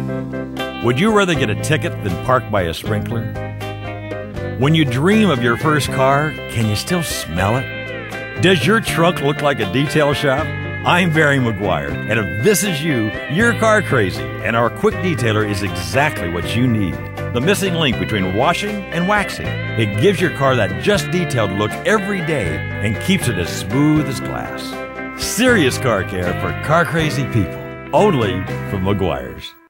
Would you rather get a ticket than park by a sprinkler? When you dream of your first car, can you still smell it? Does your trunk look like a detail shop? I'm Barry McGuire, and if this is you, you're car crazy, and our quick detailer is exactly what you need. The missing link between washing and waxing. It gives your car that just detailed look every day and keeps it as smooth as glass. Serious car care for car crazy people. Only from McGuire's.